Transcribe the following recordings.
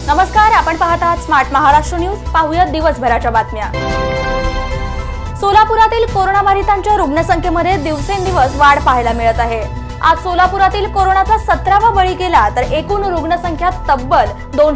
नमस्कार, आपण पाहत आहात स्मार्ट महाराष्ट्र न्यूज। पाहूयात दिवसभराच्या बातम्या। सोलापुरातील कोरोनाबाधितांच्या रुग्णसंख्येमध्ये दिवसेंदिवस वाढ पाहायला मिळत आहे। आज सोलापुरातील कोरोनाचा 17वा बळी गेला तर एकूण रुग्णसंख्या तब्बल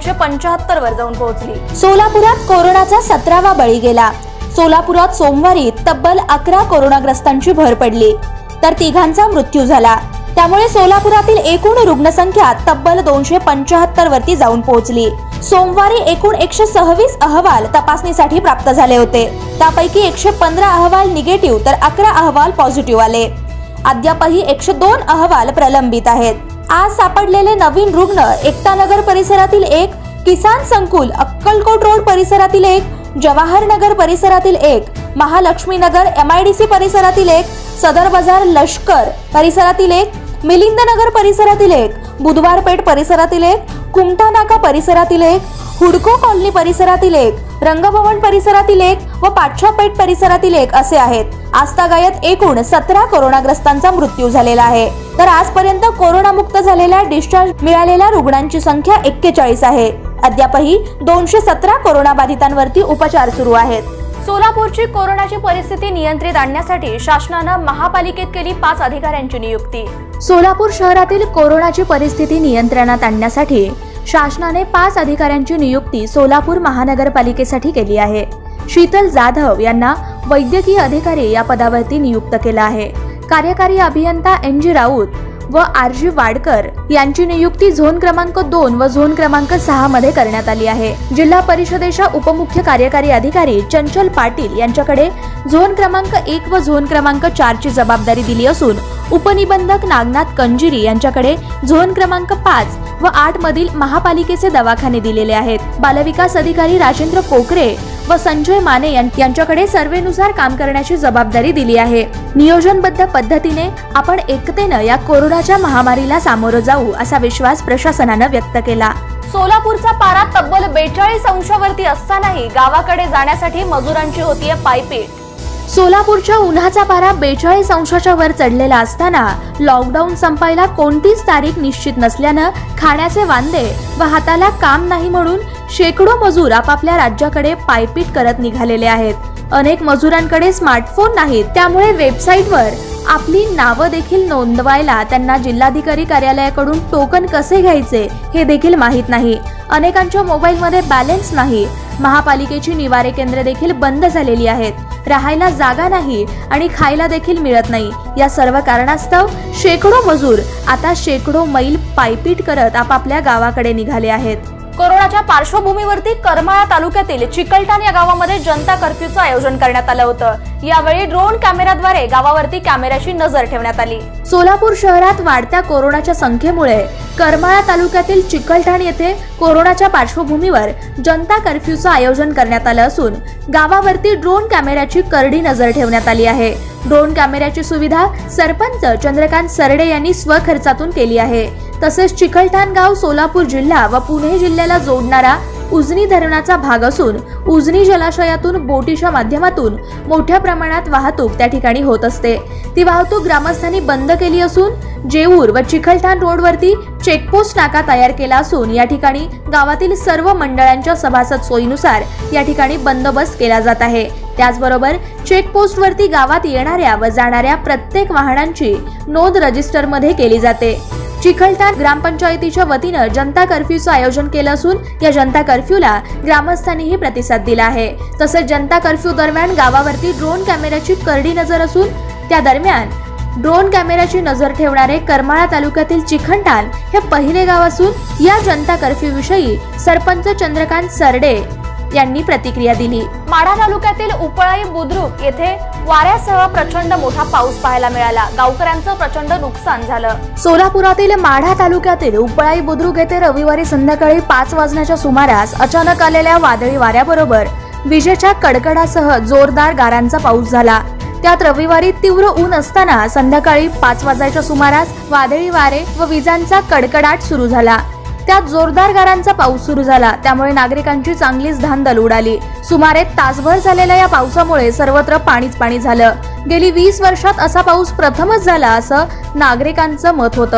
275 वर जाऊन पोहोचली। सोलापुरात कोरोनाचा 17वा बळी गेला। सोलापुरात सोमवारी तब्बल 11 कोरोनाग्रस्तांची भर पडली तर तिघांचा मृत्यू झाला। त्यामुळे सोलापुरातील एकूण रुग्णसंख्या तब्बल 275 वरती जाऊन पोहोचली। सोमवारी एकूण 126 अहवाल तपासणीसाठी प्राप्त झाले होते। त्यापैकी 115 अहवाल निगेटिव्ह तर 11 अहवाल पॉझिटिव्ह आले। अद्यापही 102 अहवाल प्रलंबित आहेत। आज सापडलेले नवीन रुग्ण एकतानगर परिसरातील एक, किसान संकुल अक्कलकोट रोड परिसरातील एक, जवाहर नगर परिसरातील एक, महालक्ष्मी नगर MIDC परिसरातील एक, सदर बाजार लष्कर परिसरातील एक, मिलिंद नगर परिसरातील एक, बुधवारपेठ परिसरातील एक, कुमटा नाका परिसरातील एक, हुडको कॉलनी परिसरातील एक, रंगभवन परिसरातील एक व पाटशापेठ परिसरातील एक असे आहेत। आजतागायत एकूण 17 कोरोनाग्रस्तांचा मृत्यू झालेला आहे। तर आजपर्यंत कोरोनामुक्त झालेल्या डिस्चार्ज मिळालेल्या रुग्णांची संख्या 41 आहे। अद्यापही 217 कोरोनाबाधितांवरती उपचार सुरू आहेत। सोलापूरची कोरोनाची परिस्थिती नियंत्रित आणण्यासाठी शासनाने महापालिकेत केली 5 अधिकाऱ्यांची नियुक्ती। सोलापूर शहरातील कोरोनाची परिस्थिती नियंत्रणात आणण्यासाठी शासनाने 5 अधिकाऱ्यांची नियुक्ती सोलापूर महानगरपालिकेसाठी केली आहे। शीतल जाधव यांना वैद्यकीय अधिकारी या पदावरती नियुक्त केला आहे। कार्यकारी अभियंता NG राऊत व RG वाडकर यांची नियुक्ती झोन क्रमांक 2 व झोन क्रमांक 6 मध्ये करण्यात आली आहे। जिल्हा परिषदेच्या उपमुख्य कार्यकारी अधिकारी चंचल पाटील यांच्याकडे झोन क्रमांक 1 व झोन क्रमांक 4 ची जबाबदारी दिली असून उपनिबंधक नागनाथ कंजिरी यांच्याकडे झोन क्रमांक 5 व 8 मधील महापालिकेचे दवाखाने दिलेले आहेत। बालविकास अधिकारी राजेंद्र कोकरे व संजय माने यांच्याकडे सर्वेनुसार काम करण्याची जबाबदारी दिली आहे। नियोजनबद्ध पद्धतीने आपण एकतेने या कोरोनाच्या महामारीला सामोरं जाऊ असा विश्वास प्रशासनाने व्यक्त केला। सोलापूरचा पारा तब्बल 42 अंशावरती असतानाही गावाकडे जाण्यासाठी मजुरांची होतीये पायपीट। सोलापूरच्या उन्हाचा पारा 42 अंशाच्या वर चढलेला असताना लॉकडाऊन संपायला कोणतीच तारीख निश्चित नसल्याने खाण्याचे वांदे व हाताला काम नाही म्हणून शेकडो मजूर आपापल्या राज्याकडे पायपीट करत निघालेले आहेत। अनेक मजुरांकडे स्मार्टफोन नाहीत, त्यामुळे वेबसाईटवर आपली नावं देखील नोंदवायला त्यांना जिल्हाधिकारी कार्यालयाकडून टोकन कसे घ्यायचे हे देखील माहीत नाही। अनेकांच्या मोबाईलमध्ये बॅलन्स नाही। महापालिकेची निवारे केंद्र देखील बंद झालेली आहेत। राहायला जागा नाही आणि खायला देखील मिळत नाही। या सर्व कारणास्तव शेकडो मजूर आता शेकडो मैल पायपीट करत आपापल्या गावाकडे निघाले आहेत। कोरोनाच्या पार्श्वभूमीवरती करमाळा तालुक्यातील चिकलठाण या गावामध्ये जनता कर्फ्यूचं आयोजन करण्यात आलं होतं। यावेळी ड्रोन कॅमेराद्वारे गावावरती कॅमेऱ्याची नजर ठेवण्यात आली। सोलापूर शहरात वाढत्या कोरोनाच्या संख्येमुळे करमाळा तालुक्यातील चिकलठाण येथे कोरोनाच्या पार्श्वभूमीवर जनता कर्फ्यूचं आयोजन करण्यात आलं असून गावावरती ड्रोन कॅमेऱ्याची करडी नजर ठेवण्यात आली आहे। ड्रोन कॅमेऱ्याची सुविधा सरपंच चंद्रकांत सरडे यांनी स्वखर्चातून केली आहे। तसेच चिकलठाण गाव सोलापूर जिल्हा व पुणे जिल्ह्याला जोडणारा उजनी धरणाचा भाग असून उजनी जलाशयातून बोटीच्या माध्यमातून मोठ्या प्रमाणात वाहतूक त्या ठिकाणी होत असते। ती वाहतूक ग्रामस्थांनी बंद केली असून जेऊर व चिकलठाण रोडवरती चेकपोस्ट नाका तयार केला असून या ठिकाणी गावातील सर्व मंडळांच्या सभासद सोयीनुसार या ठिकाणी बंदोबस्त केला जात आहे। त्याचबरोबर चेकपोस्ट वरती गावात येणाऱ्या व जाणाऱ्या प्रत्येक वाहनांची नोंद रजिस्टर मध्ये केली जाते। चिकलठाण ग्रामपंचायतीच्या वतीने जनता कर्फ्यूचं आयोजन केलं असून या जनता कर्फ्यूला ग्रामस्थांनीही प्रतिसाद दिला आहे। तसेच जनता कर्फ्यू दरम्यान गावावरती ड्रोन कॅमेऱ्याची करडी नजर असून त्या दरम्यान ड्रोन कॅमेऱ्याची नजर ठेवणारे करमाळा तालुक्यातील चिकलठाण हे पहिले गाव असून या जनता कर्फ्यू विषयी सरपंच चंद्रकांत सरडे यांनी प्रतिक्रिया दिली। माढा तालुक्यातील उपळाई बुद्रुक येथे वाऱ्यासह प्रचंड मोठा पाऊस पाहायला मिळाला। गावकऱ्यांचं प्रचंड नुकसान झालं। सोलापुरातील माढा तालुक्यातील उपळाई बुद्रुक येथे रविवारी संध्याकाळी 5 वाजण्याच्या सुमारास अचानक आलेल्या वादळी वाऱ्याबरोबर विजेच्या कडकडासह जोरदार गारांचा पाऊस झाला। त्यात रविवारी तीव्र ऊन असताना संध्याकाळी 5 वाजण्याच्या सुमारास वादळी वारे व विजांचा कडकडाट सुरू झाला। त्यात जोरदार गारांचा पाऊस सुरू झाला, त्यामुळे नागरिकांची चांगलीच धांदल उडाली। सुमारे तासभर झालेल्या या पावसामुळे सर्वत्र पाणीच पाणी झालं। गेली 20 वर्षात असा पाऊस प्रथमच झाला असं नागरिकांचं मत होतं।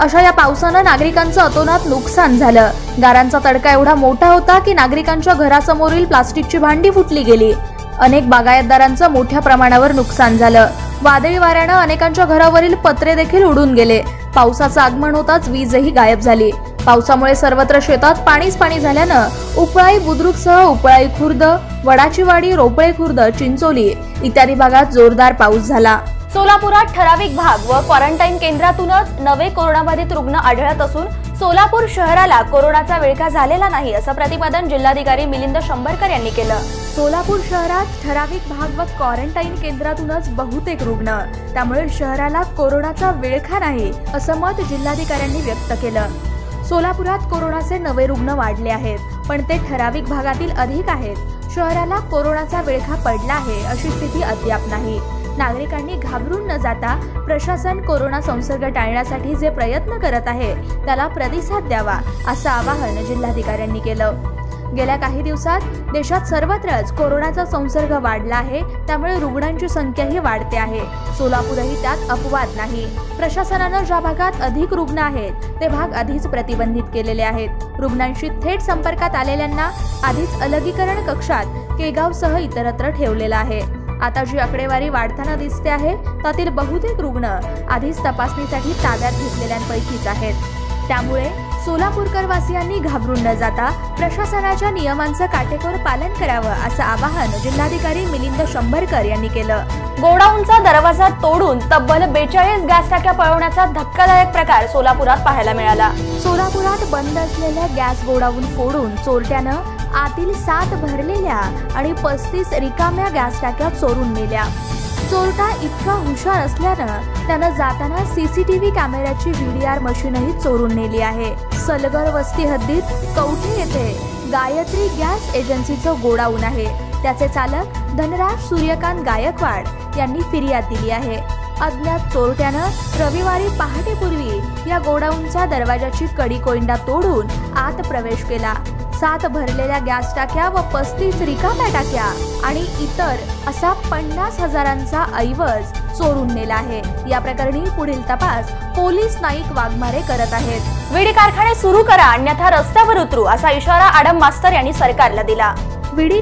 अशा या पावसानं नागरिकांचं अतोनात नुकसान झालं। गारांचा तडका एवढा मोठा होता की नागरिकांच्या घरासमोरील प्लास्टिकची भांडी फुटली गेली। अनेक बागायतदारांचं मोठ्या प्रमाणावर नुकसान झालं। वादळी वाऱ्यानं अनेकांच्या घरावरील पत्रे देखील उडून गेले। पावसाचं आगमन होताच वीजही गायब झाली। पावसामुळे सर्वत्र शेतात पाणीच पाणी झाल्यानं उपळाई बुद्रुकसह उपळाई खुर्द, वडाची वाडी, रोपळे खुर्द, चिंचोली इत्यादी भागात जोरदार पाऊस झाला। सोलापुरात ठराविक भाग व क्वारंटाईन केंद्रातूनच नवे कोरोनाबाधित रुग्ण आढळत असून सोलापूर शहराला कोरोनाचा विळखा झालेला नाही असं प्रतिपादन जिल्हाधिकारी मिलिंद शंभरकर यांनी केलं। सोलापूर शहरात ठराविक भाग व क्वारंटाईन केंद्रातूनच बहुतेक रुग्ण, त्यामुळे शहराला कोरोनाचा विळखा नाही असं मत जिल्हाधिकाऱ्यांनी व्यक्त केलं। सोलापुरात कोरोनाचे नवे रुग्ण वाढले आहेत, पण ते ठराविक भागातील अधिक आहेत। शहराला कोरोनाचा विळखा पडला आहे अशी स्थिती अद्याप नाही। नागरिकांनी घाबरून न जाता प्रशासन कोरोना संसर्ग टाळण्यासाठी जे प्रयत्न करत आहे त्याला प्रतिसाद द्यावा असं आवाहन जिल्हाधिकाऱ्यांनी केलं। गेल्या काही दिवसात देशात सर्वत्रच कोरोनाचा संसर्ग वाढला आहे, त्यामुळे रुग्णांची संख्याही वाढते आहे। सोलापूरही त्यात अपवाद नाही। प्रशासनानं ज्या भागात अधिक रुग्ण आहेत ते भाग आधीच प्रतिबंधित केलेले आहेत। रुग्णांशी थेट संपर्कात आलेल्यांना आधीच अलगीकरण कक्षात केगावसह इतरत्र ठेवलेलं आहे। आता जी आकडेवारी वाढताना दिसते आहे त्यातील बहुतेक रुग्ण आधीच तपासणीसाठी ताब्यात घेतलेल्यांपैकीच आहेत। त्यामुळे सोलापूरकर वासियांनी घाबरून न जाता प्रशासनाच्या नियमांचं काटेकोर पालन करावं असं आवाहन जिल्हाधिकारी मिलिंद शंभरकर यांनी केलं। गोडाऊनचा दरवाजा तोडून तब्बल 42 गॅस टाक्या पळवण्याचा धक्कादायक प्रकार सोलापुरात पाहायला मिळाला। सोलापुरात बंद असलेल्या गॅस गोडाऊन फोडून चोरट्यानं आतील 7 भरलेल्या आणि 35 रिकाम्या गॅस टाक्या चोरून नेल्या। चोरटा इतका हुशार असल्यानं त्यानं जाताना सीसीटीव्ही कॅमेऱ्याची VDR मशीनही चोरून नेली आहे। सलगर वस्ती हद्दीत कवठे येथे गायत्री गॅस एजन्सीचं गोडाऊन आहे। त्याचे चालक धनराज सूर्यकांत गायकवाड यांनी फिर्याद दिली आहे। अज्ञात चोरट्यानं रविवारी पहाटेपूर्वी या गोडाऊनच्या दरवाजाची कडी कोइंडा तोडून आत प्रवेश केला। 7 भरलेल्या गॅस टाक्या व 35 रिकाम्या टाक्या आणि इतर असा 50,000चा ऐवज चोरून नेला आहे। या प्रकरणी पुढील तपास पोलीस नाईक वाघमारे करत आहेत। विडी कारखाने सुरू करा अन्यथा रस्त्यावर उतरू असा इशारा आडम मास्तर यांनी सरकारला दिला। विडी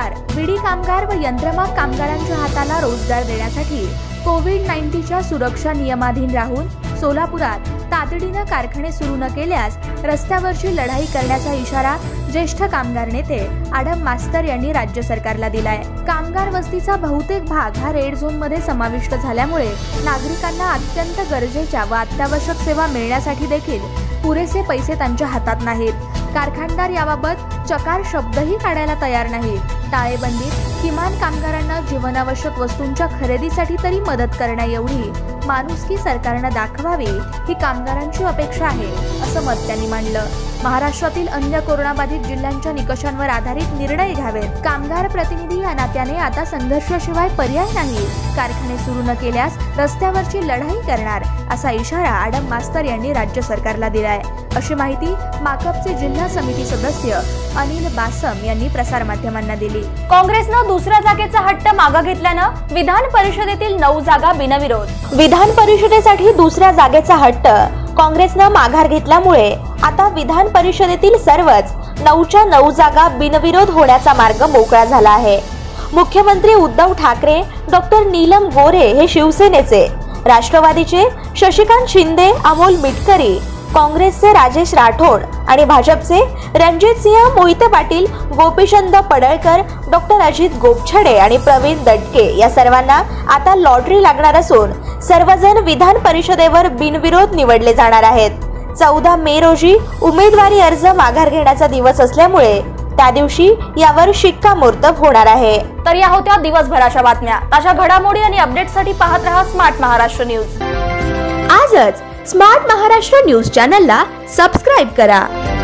कामगार व यंत्रमाग कामगारांच्या हाताला रोजगार देण्यासाठी कोविड-19च्या सुरक्षा नियमाधीन राहून सोलापुरात तातडीनं कारखाने सुरू न केल्यास रस्त्यावरची लढाई करण्याचा इशारा ज्येष्ठ कामगार नेते आडम मास्तर यांनी राज्य सरकारला दिलाय। कामगार वस्तीचा बहुतेक भाग हा रेड झोन मध्ये समाविष्ट झाल्यामुळे नागरिकांना अत्यंत गरजेच्या व अत्यावश्यक सेवा मिळण्यासाठी देखील पुरेसे पैसे त्यांच्या हातात नाहीत। कारखानदार याबाबत चकार शब्दही काढायला तयार नाहीत। टाळेबंदीत किमान कामगारांना जीवनावश्यक वस्तूंच्या खरेदीसाठी तरी मदत करण्याएवढी माणुसकी सरकारनं दाखवावी ही कामगारांची अपेक्षा आहे असं मत त्यांनी मांडलं। महाराष्ट्रातील अन्य कोरोनाबाधित जिल्ह्यांच्या निकषांवर आधारित निर्णय घ्यावेत। कामगार प्रतिनिधी या नात्याने आता संघर्षाशिवाय पर्याय नाही। कारखाने सुरू न केल्यास रस्त्यावरची लढाई करणार असा इशारा आडम मास्तर यांनी राज्य सरकारला दिलाय अशी माहिती माकपचे जिल्हा समिती सदस्य अनिल बासम यांनी प्रसार माध्यमांना दिली। काँग्रेसनं दुसऱ्या जागेचा हट्ट मागे घेतल्यानं विधान परिषदेतील 9 जागा बिनविरोध। विधान परिषदेसाठी दुसऱ्या जागेचा हट्ट काँग्रेसनं माघार घेतल्यामुळे आता विधान परिषदेतील सर्वच 9च्या 9 जागा बिनविरोध होण्याचा मार्ग मोकळा झाला आहे। मुख्यमंत्री उद्धव ठाकरे, डॉक्टर नीलम गोरे हे शिवसेनेचे, राष्ट्रवादीचे शशिकांत शिंदे, अमोल मिटकरी, काँग्रेसचे राजेश राठोड आणि भाजपचे रणजितसिंह मोहिते पाटील, गोपीचंद पडळकर, डॉक्टर अजित गोपछडे आणि प्रवीण दटके या सर्वांना आता लॉटरी लागणार असून सर्वजण विधान परिषदेवर बिनविरोध निवडले जाणार आहेत। 14 मे रोजी उमेदवारी अर्ज माघार घेण्याचा दिवस असल्यामुळे त्या दिवशी यावर शिक्कामोर्तब होणार आहे। तर या होत्या दिवसभराच्या बातम्या। ताज्या घडामोडी आणि अपडेट्ससाठी पाहत रहा स्मार्ट महाराष्ट्र न्यूज। आजच स्मार्ट महाराष्ट्र न्यूज चॅनलला सबस्क्राइब करा।